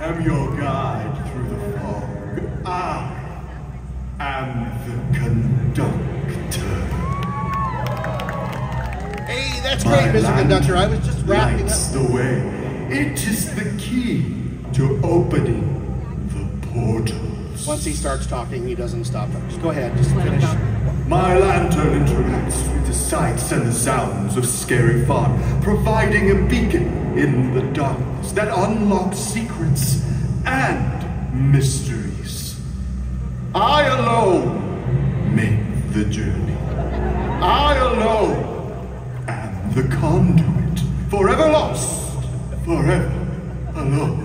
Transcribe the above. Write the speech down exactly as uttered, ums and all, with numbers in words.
am your guide through the fog. I am the conductor. Hey, that's great, Mister Conductor. I was just wrapping lights up. the way. It is the key to opening the portals. Once he starts talking, he doesn't stop. Just go ahead, just finish. My lantern interacts with the sights and the sounds of Scary Farm, providing a beacon in the darkness that unlocks secrets and mysteries. I alone make the journey. I alone am the conduit, forever lost, forever alone.